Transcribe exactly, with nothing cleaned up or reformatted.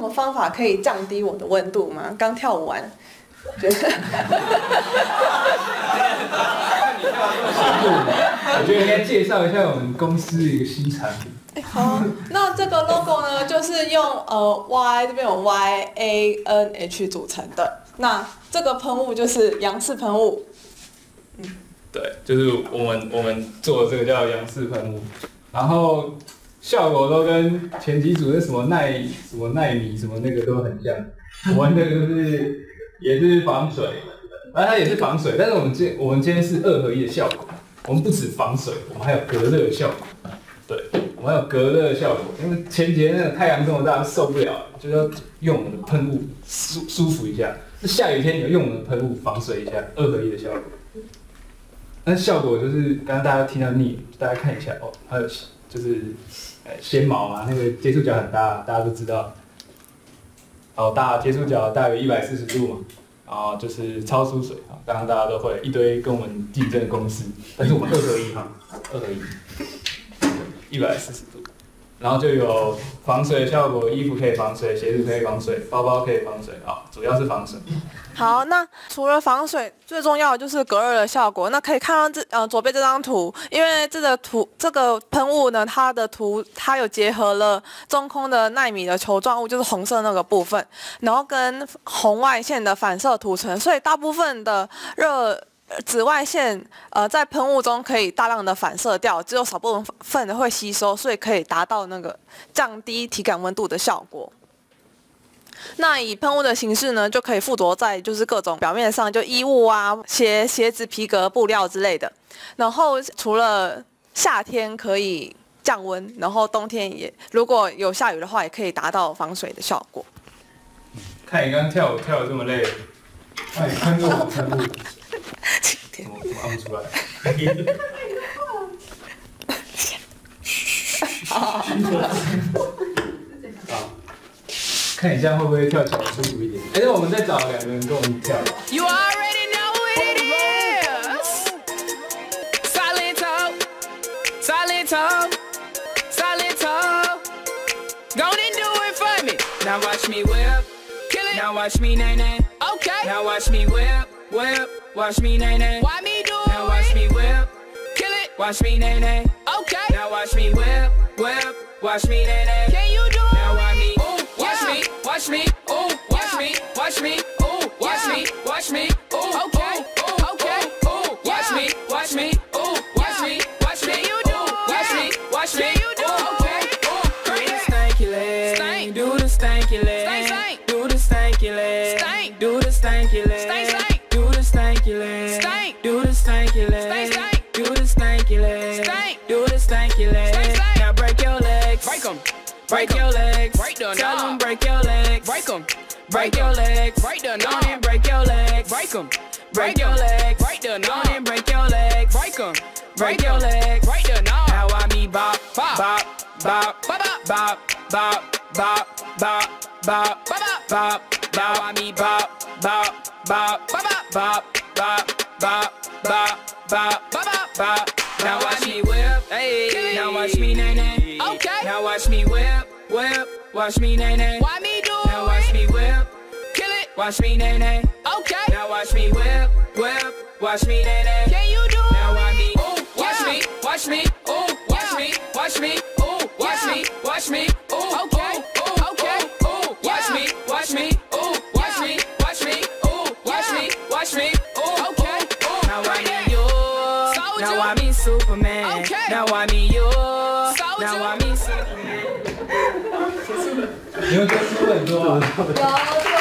方法可以降低我的温度吗？刚跳舞完，觉得。 我觉得应该介绍一下我们公司的一个新产品。 好，那这个 logo 呢，就是用呃 Y 这边有 Y A N H 组成的。那这个喷雾就是杨氏喷雾。 嗯，对，就是我们我们做的这个叫杨氏喷雾，然后效果都跟前几组的什么奈什么奈米什么那个都很像。我们这个就是也是防水，然后它也是防水，但是我们今我们今天是二合一的效果。我们不止防水，我们还有隔热的效果。对，我们还有隔热的效果，因为前节那个太阳这么大受不了，就要用我们的喷雾舒舒服一下。那下雨天你要用我们的喷雾防水一下，二合一的效果。那效果就是刚刚大家听到腻，大家看一下哦，还有就是呃纤毛啊，那个接触角很大，大家都知道。好大，接触角大约一百四十度嘛。然后就是超疏水啊，刚刚大家都会一堆跟我们竞争的公司，但是我们二合一哈，二合一，一百四十度，然后就有防水的效果，衣服可以防水，鞋子可以防水，包包可以防水啊，主要是防水。 好，那除了防水，最重要的就是隔热的效果。那可以看到这呃左边这张图，因为这个图这个喷雾呢，它的图它有结合了中空的奈米的球状物，就是红色那个部分，然后跟红外线的反射涂层，所以大部分的热紫外线呃在喷雾中可以大量的反射掉，只有少部分的会吸收，所以可以达到那个降低体感温度的效果。那以喷雾的形式呢，就可以附着在就是各种表面上，就衣物啊、鞋、鞋子、皮革、布料之类的。然后除了夏天可以降温，然后冬天也如果有下雨的话，也可以达到防水的效果。 看你刚刚跳舞跳得这么累，那你喷雾喷雾，怎么怎么按不出来？好。看一下会不会跳起来舒服一点。哎，那我们再找两个人跟我们跳。You already know what it is. Silento, silento, silento. Go and do it for me. Now watch me whip, kill it. Now watch me nay nay. Okay. Now watch me whip, whip. Watch me nay nay. Why me do it? Now watch me whip, kill it. Watch me nay nay. Okay. Now watch me whip, whip. Watch me nay nay. Can you do it? Now watch me. Watch me, watch me, ooh, watch me, watch me, ooh, watch me, watch me, ooh, okay, okay, ooh, watch me, watch me, ooh, watch me, watch me, you do, watch me, watch me, you do, okay, ooh, do the stanky leg, do the stanky leg, do the stanky leg, do the stanky leg, do the stanky leg, do the stanky leg, do the stanky leg, do the stanky leg. Now break your legs, break 'em. Break your legs, break the tell them break your legs, break them, break your legs, break the knob and break your legs, break them, break your legs, break the knob and break your legs, break them, break your legs, break the knob. Now I me bop, bop, bop, bop, bop, bop, bop, bop, bop, bop, bop, bop. Now I me bop, bop, bop, bop, bop, bop, bop, bop, bop, bop, bop. Now watch me whip, hey. Now watch me nay nay. Okay. Now watch me whip, whip. Watch me nay nay. Why me do it? Now watch me whip, kill it. Watch me nay nay. Okay. Now watch me whip, whip. Watch me nay nay. Can you do it? Now watch me, ooh, watch me, watch me, ooh, watch me, watch me, ooh, watch me, watch me, ooh, okay, okay, ooh, watch me, watch me, ooh, watch me, watch me, ooh, watch me, watch me, ooh, okay. Now I me you. Now I me Superman. Okay. Now I me you. Now I me Superman. 你们歌词很多啊。